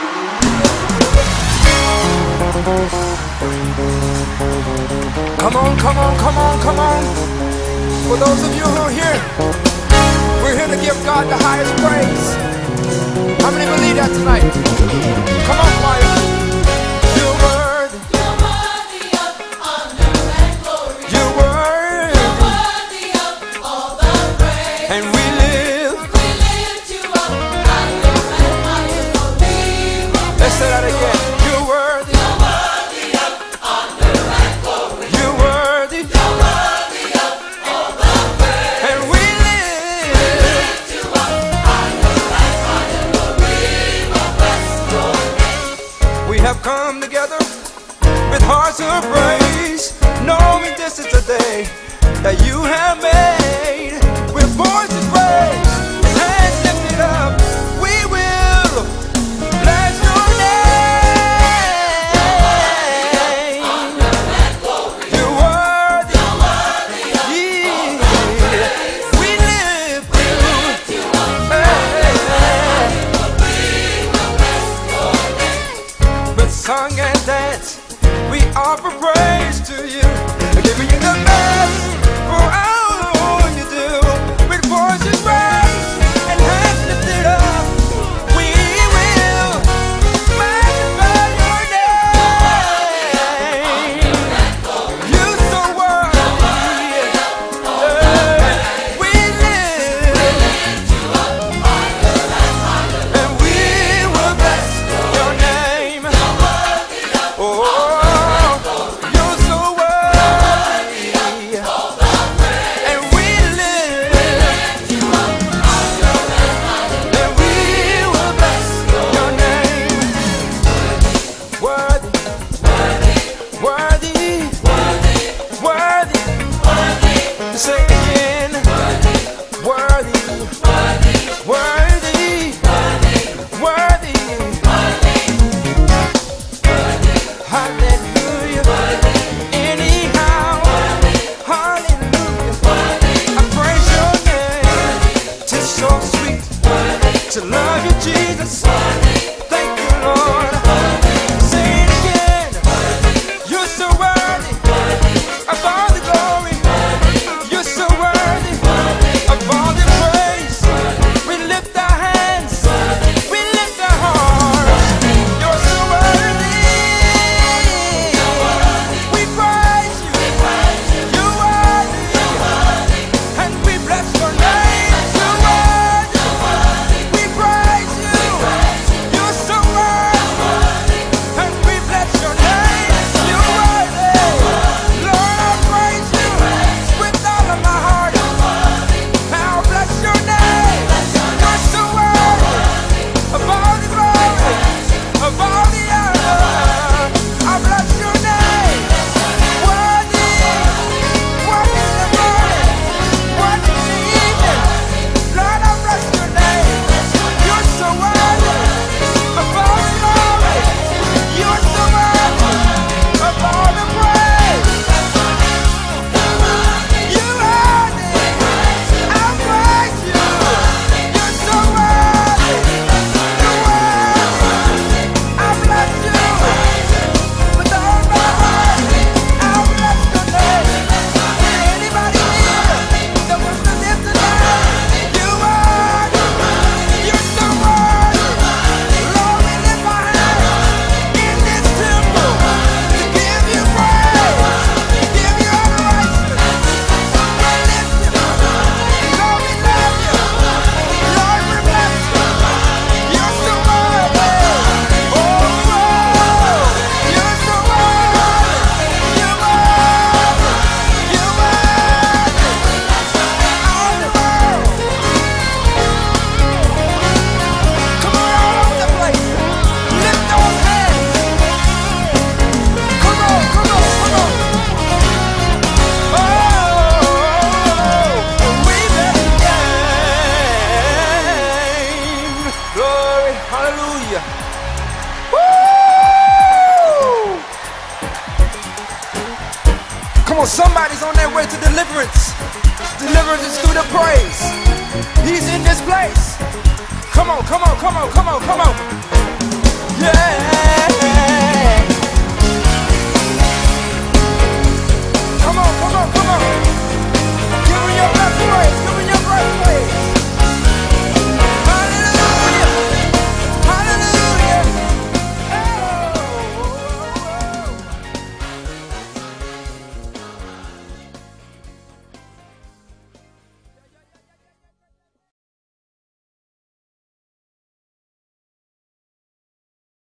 Come on, come on, come on, come on. For those of you who are here, we're here to give God the highest praise. How many believe that tonight? Come on, choir. You're worthy. You're worthy of honor and glory. You're worthy. You're worthy of all the praise. And we lift you up higher and higher, Lord. We will Let's say that again. You're worthy. You're worthy of honor and glory. You're worthy. You're worthy of all the praise. And we lift You up higher and higher, Lord. We will bless your name. We have come together with hearts of praise, knowing this is the day that you have made. With voices raised and hands lifted up, we will bless your name. You're worthy. Yeah. We lift you up. With song and dance, we offer praise to you, giving you the best for all you do. With voices raised and hands lifted up, we will magnify your name. You're so worthy. We lift you up, and we will bless your name. Oh, you're so worthy, and we lift you up, and we will bless your name. Worthy, worthy, worthy. Say it again. Worthy, worthy, worthy. Hallelujah. Anyhow, hallelujah. I praise your name. 'Tis so sweet to love you, Jesus. Thank you, Lord. Say it again. You're so worthy of all the glory. You're so worthy of all the praise. We lift our hands. We lift our hearts. You're so worthy. We praise you. You're worthy. And we bless your name. You're worthy. We praise you. You're so worthy. And we bless your name. You're worthy. Lord, I praise you with all of my heart. Now bless your name. You're so worthy of all the glory, of all the honor. I bless your name. Worthy, worthy in the morning, worthy in the evening. Lord, I bless your name. You're so worthy of all the glory. You're so worthy of all the praise. You worthy. I praise you. You're so worthy. You're worthy. I bless you with all my heart. I bless your name. Anybody here that wants to live tonight? You worthy. You're so worthy. Lord, we lift our hands in this temple to give you praise, to give you adoration. We lift you. Lord, we love you. Lord, we bless you. You're so worthy. Oh, you're so worthy. You're worthy. You're worthy. All the world. Come on, all over the place. Lift those hands. Come on, come on, come on. Oh, we bless your name. Glory, hallelujah. Woo! Come on, somebody's on their way to deliverance. Deliverance is through the praise. He's in this place. Come on, come on, come on, come on, come on. Yeah.